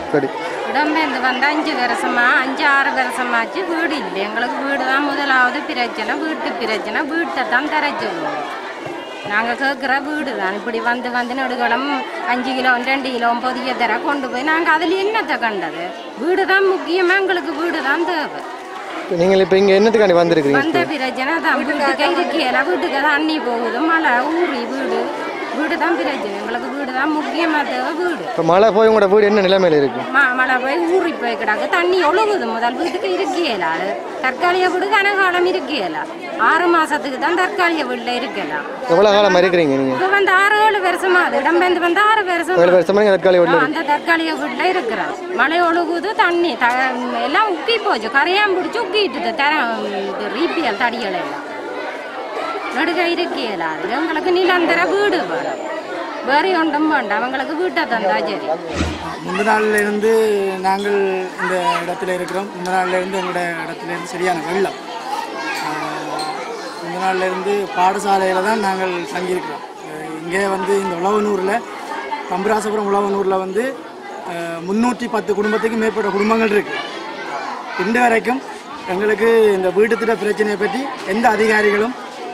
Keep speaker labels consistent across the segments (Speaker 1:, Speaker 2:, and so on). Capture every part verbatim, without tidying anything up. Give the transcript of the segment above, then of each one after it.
Speaker 1: சரி
Speaker 2: இடம்பெயர்ந்து வந்த அஞ்சு வருஷமா அஞ்சு ஆறு வருஷமாச்சு வீடு இல்லை. எங்களுக்கு வீடு தான் முதலாவது பிரச்சனை, வீட்டு பிரச்சனை. வீட்டை தான் தர சொல்லுவோம். நாங்கள் கேட்குற வீடு தான். இப்படி வந்து வந்து நடுகளம் அஞ்சு கிலோ ரெண்டு கிலோ பொதிய தர கொண்டு போய் நாங்கள் அதில் என்னத்தை கண்டது? வீடு தான் முக்கியமாக, எங்களுக்கு வீடு தான் தேவை.
Speaker 1: நீங்கள் இப்போ இங்கே என்னத்துக்காண்டி வந்திருக்கீங்க?
Speaker 2: வந்த பிரச்சனை தான். வீட்டுக்கு இருக்கையில வீட்டுக்கு தான் அண்ணி போகுது, மழை ஊறி வீடு வீடு தான் பிரச்சனை. எங்களுக்கு வீடு தான் முக்கியமாக தேவை. வீடு
Speaker 1: இப்போ மழை போய் உங்களோட வீடு என்ன நிலைமையில் இருக்கு?
Speaker 2: ம மழை போய் ஊறி போய் கிடக்கு, தண்ணி ஒழுகுது. முதல் வீட்டுக்கு இருக்கையலாது தற்காலிக வீடு கனகாலம் இருக்கையலா. ஆறு மாசத்துக்கு தான் தற்காலிக வீட்டில் இருக்கலாம்.
Speaker 1: எவ்வளோ காலம் இருக்கிறீங்க நீங்கள்?
Speaker 2: இப்போ வந்து ஆறு ஏழு வருஷமா அது இடம்பெயர்ந்து வந்து ஆறு வருஷம்
Speaker 1: ஏழு வருஷமா நீங்கள் தற்காலிக வீட்டில்?
Speaker 2: அந்த தற்காலிக வீட்டில் இருக்கிறோம். மழை ஒழுகுது, தண்ணி த எல்லாம் உக்கி போச்சு, கரையான் பிடிச்சி உக்கிட்டுது. தர ரீபியல் தடிகள் எல்லாம் நடுக இருக்கையலாது. எங்களுக்கு நிலந்தர வீடு வேணும், வேறு ஒன்றும் வேண்டாம். அவங்களுக்கு வீட்டை தந்தா சரி.
Speaker 3: முந்த நாளில் இருந்து நாங்கள் இந்த இடத்துல இருக்கிறோம். முந்த நாளில் இருந்து எங்களோட இடத்துல இருந்து சரியான வெள்ளம். முந்த நாளில் இருந்து பாடசாலையில் தான் நாங்கள் தங்கியிருக்கிறோம். இங்கே வந்து இந்த உழவனூரில் கம்பராசபுரம் உழவனூரில் வந்து முந்நூற்றி பத்து குடும்பத்துக்கு மேற்பட்ட குடும்பங்கள் இருக்குது. இன்று வரைக்கும் எங்களுக்கு இந்த வீட்டுத்திட்ட பிரச்சனையை பற்றி எந்த அதிகாரிகளும்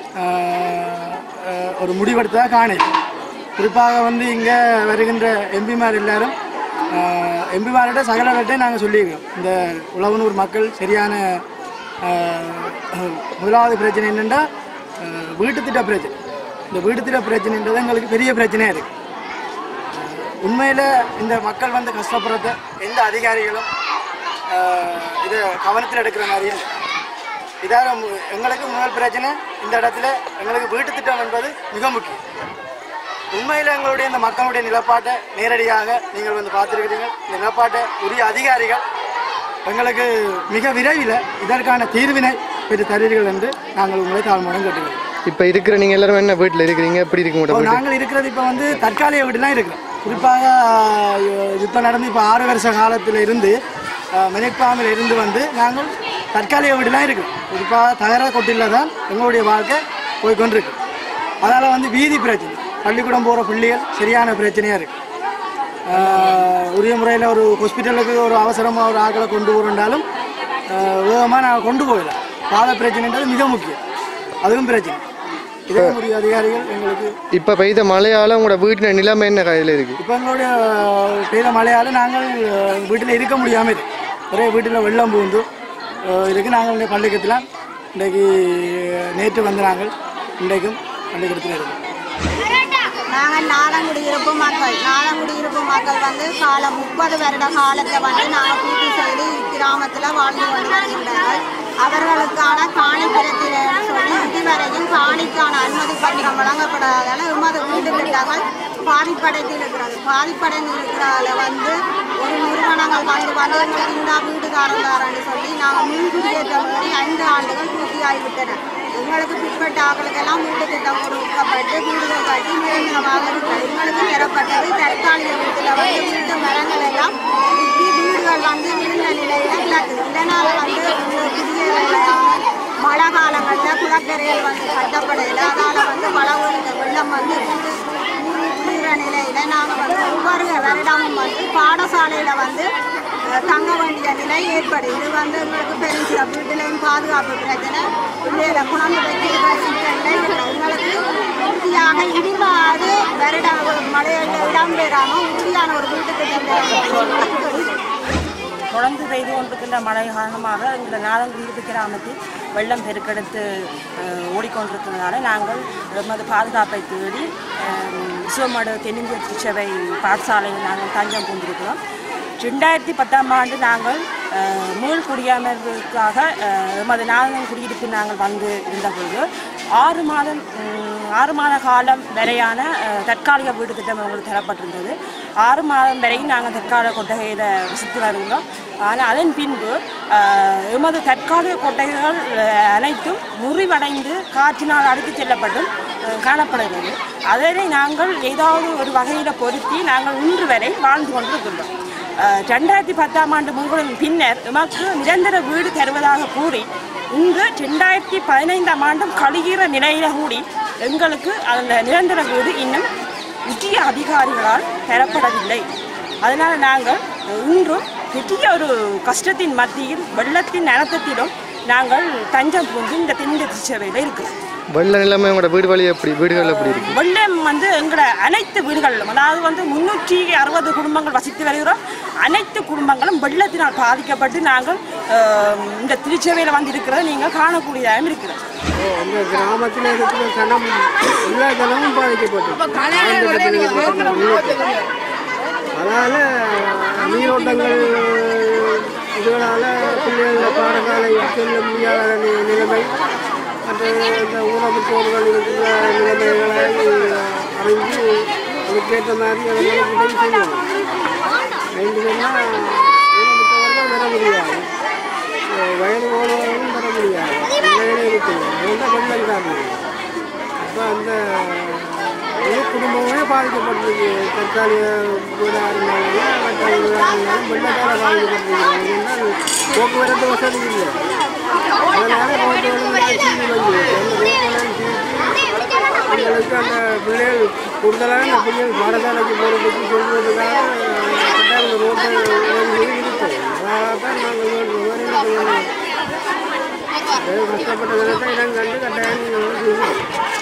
Speaker 3: ஒரு முடிவெடுத்ததாக காணல. குறிப்பாக வந்து இங்கே வருகின்ற எம்பிமார் எல்லாரும் எம்பிமார்கிட்ட சகலவற்றை நாங்கள் சொல்லியிருக்கோம். இந்த உழவனூர் மக்கள் சரியான முதலாவது பிரச்சனை என்னென்னா வீட்டுத்திட்ட பிரச்சனை. இந்த வீட்டுத்திட்ட பிரச்சனைன்றது எங்களுக்கு பெரிய பிரச்சனையாக இருக்குது. உண்மையில் இந்த மக்கள் வந்து கஷ்டப்படுறத எந்த அதிகாரிகளும் இதை கவனத்தில் எடுக்கிற மாதிரி இல்லை. இதால் எங்களுக்கு முதல் பிரச்சனை இந்த இடத்துல எங்களுக்கு வீட்டு திட்டம் என்பது மிக முக்கியம். உண்மையில் எங்களுடைய இந்த மக்களுடைய நிலப்பாட்டை நேரடியாக நீங்கள் வந்து பார்த்துருக்கிறீங்க. இந்த நிலப்பாட்டை உரிய அதிகாரிகள் எங்களுக்கு மிக விரைவில் இதற்கான தீர்வினை பெற்று தருவீர்கள் என்று நாங்கள் உங்களை தாழ்மையுடன் கேட்டுக்கிறோம்.
Speaker 1: இப்போ இருக்கிற நீங்கள் எல்லாரும் என்ன வீட்டில் இருக்கிறீங்க? எப்படி இருக்க முடியும்?
Speaker 3: நாங்கள் இருக்கிறது இப்போ வந்து தற்காலிக வீடுலாம் இருக்கிறோம். குறிப்பாக இப்போ நடந்து இப்போ ஆறு வருஷ காலத்தில் இருந்து மெனிக்பாமில் இருந்து வந்து நாங்கள் தற்காலிக வீடுலாம் இருக்குது. குறிப்பாக தகர கொட்டியில் தான் எங்களுடைய வாழ்க்கை போய்கொண்டிருக்கு. அதனால் வந்து வீதி பிரச்சனை, பள்ளிக்கூடம் போகிற பிள்ளைகள் சரியான பிரச்சனையாக இருக்குது. உரிய முறையில் ஒரு ஹாஸ்பிட்டலுக்கு ஒரு அவசரமாக ஒரு ஆக்களை கொண்டு போகிறோண்டாலும் வேகமாக நாங்கள் கொண்டு போகலாம். பாத பிரச்சனைன்றது மிக முக்கியம், அதுவும் பிரச்சனை. இதே உரிய அதிகாரிகள் எங்களுக்கு
Speaker 1: இப்போ பெய்த மழையால் உங்களோட வீட்டில் நிலைமை என்ன கையில் இருக்குது?
Speaker 3: இப்போ எங்களுடைய பெய்த மழையால் நாங்கள் வீட்டில் இருக்க முடியாமல் இருக்குது. ஒரே வீட்டில் வெள்ளம் பூந்து இதுக்கு நாங்கள் பள்ளிக்கூடத்தில் இன்றைக்கு நேற்று வந்து நாங்கள் இன்றைக்கும் பள்ளிக்கூடத்தில் இருக்கோம்.
Speaker 4: நாங்கள் நாளங்குடியிருப்பு மக்கள் நாளங்குடியிருப்பு மக்கள் வந்து காலம் முப்பது வருட காலத்தை வந்து நாங்கள் பூர்த்தி செய்து இக்கிராமத்தில் வாழ்ந்து கொண்டு வருகின்றார்கள். அவர்களுக்கான காணி பிரச்சனை சொல்லி இதுவரையும் காணிக்கான அனுமதி பத்திரம் வழங்கப்படாததால் எமது வீட்டு திட்டங்கள் பாதிப்படைந்து இருக்கிறது. பாதிப்படைந்து இருக்கிறதால வந்து ஒரு நிறுவனங்கள் வந்து வந்து எங்களுக்கு இந்த வீடுகாரந்தாரன்னு சொல்லி நாங்கள் முன்குடியேற்ற மாதிரி ஐந்து ஆண்டுகள் பூர்த்தியாகிவிட்டன. எங்களுக்கு பிற்பட்ட ஆக்களுக்கெல்லாம் வீட்டு திட்டம் கொடுக்கப்பட்டு வீடுகள் கட்டி நிரந்தரமாக இருக்கிறது. எங்களுக்கு பெறப்பட்டது தற்காலிக வீட்டில் வந்து வீட்டு மரங்கள் எல்லாம் வீடுகள் வந்து விழுந்த நிலையில் கிடக்குது. இதனால் வந்து புதிய மழை காலங்களில் குளக்கரைகள் வந்து கட்டப்படையில் அதால் வந்து மழை ஒழுங்க வெள்ளம் வந்து குளிர நிலையில் நாங்கள் வந்து ஒவ்வொரு வருடமும் வந்து பாடசாலையில் வந்து தங்க வேண்டிய நிலை ஏற்படும். இது வந்து எங்களுக்கு பெரிய வீட்டிலையும் பாதுகாப்பு பிரச்சனை, பிள்ளைகளை குழந்தை வைக்கிற சிக்கலில் இருக்கிறது. எங்களுக்கு உறுதியாக இருபது வருட மழையில் இடம்பெறாமல் உறுதியான ஒரு வீட்டுக்கு
Speaker 5: தொடர்ந்து பெய்து கொண்டிருக்கின்ற மழை காரணமாக இந்த நாளங்குடியிருப்பு கிராமத்தில் வெள்ளம் பெருக்கெடுத்து ஓடிக்கொண்டிருக்கிறதுனால நாங்கள் எமது பாதுகாப்பை தேடி விசுவமடு தென்னிந்திய திருச்சபை பாடசாலையில் நாங்கள் தஞ்சம் கொண்டிருக்கிறோம். ரெண்டாயிரத்தி பத்தாம் ஆண்டு நாங்கள் மீள் குடியமர்வுக்காக எமது நாங்கள் குடியிருப்பு நாங்கள் வந்து இருந்தபோது ஆறு மாதம் ஆறு மாத காலம் வரையான தற்காலிக வீடு திட்டம் எங்களுக்கு தரப்பட்டிருந்தது. ஆறு மாதம் வரையும் நாங்கள் தற்காலிக கொட்டகையில் வசித்து வருகிறோம். ஆனால் அதன் பின்பு எமது தற்காலிக கொட்டகைகள் அனைத்தும் முறிவடைந்து காற்றினால் அடித்துச் செல்லப்பட்டும் காணப்படுகிறது. அதனை நாங்கள் ஏதாவது ஒரு வகையில் பொருத்தி நாங்கள் இன்று வரை வாழ்ந்து கொண்டிருக்கின்றோம். ரெண்டாயிரத்தி பத்தாம் ஆண்டு முன்கூடும் பின்னர் எமக்கு நிரந்தர வீடு தருவதாக கூறி இன்று ரெண்டாயிரத்தி பதினைந்தாம் ஆண்டும் கழிகிற நிலையில கூடி எங்களுக்கு அந்த நிரந்தர வீடு இன்னும் உரிய அதிகாரிகளால் பெறப்படவில்லை. அதனால் நாங்கள் இன்றும் பெரிய ஒரு கஷ்டத்தின் மத்தியில் வெள்ளத்தின் அனர்த்தத்திலும் நாங்கள் தஞ்சம் புகுந்து இந்த தென் திருச்சபையில் இருக்கிறோம்.
Speaker 1: வெள்ள நிலைமை உங்களோட வீடு வழி எப்படி வீடுகள் எப்படி இருக்கு?
Speaker 5: வெள்ளம் வந்து எங்களோட அனைத்து வீடுகளிலும், அதாவது வந்து முன்னூற்றி அறுபது குடும்பங்கள் வசித்து வருகிறோம். அனைத்து குடும்பங்களும் வெள்ளத்தினால் பாதிக்கப்பட்டு நாங்கள் இந்த திருச்சபையில் வந்து இருக்கிறத நீங்கள் காணக்கூடியதாகவும் இருக்கிறோம்.
Speaker 3: இந்த கிராமத்தில் இருக்கிற ஜனம் எல்லா ஜனமும் பாதிக்கப்பட்டு அதனால் நீரோட்டங்கள் இதுகளால் பிள்ளைகள பாடசாலை செல்ல முடியாத நிலைமை மற்ற இந்த ஊனமுற்றோர்கள் இருக்கிற நிலைமைகளை அறிஞ்சு அதுக்கேற்ற மாதிரி அவர்களுக்கு உதவி செய்யணும். ரெண்டு சொன்னால் ஊனமுற்றவர்கள் வர முடியாது, வயது போனவர்களும் வர முடியாது, பிள்ளைகளே இருக்குது. அதுதான் வெள்ளம் காரணம். அப்போ அந்த முழு குடும்பமே பாதிக்கப்பட்டிருக்கு. தற்காலிக வீடாக இருந்தாலும் தற்காலிக வீடாக இருந்தாலும் வெள்ளத்தால் பாதிக்கப்பட்டிருக்கு. ஏன்னா போக்குவரத்து வசதி இல்லை. அதனால் போக்குவரத்து எங்களுக்கு அந்த பிள்ளைகள் கூடுதலாக அந்த பிள்ளைகள் பாடசாலைக்கு போகிறதுக்கு சொல்வதற்காக கட்டாயம் ரோட்டை இருக்குது. அதனால தான் நாங்கள் வேறு கஷ்டப்பட்ட விதத்தை இடம் கண்டு கட்டாயம் செய்வோம்.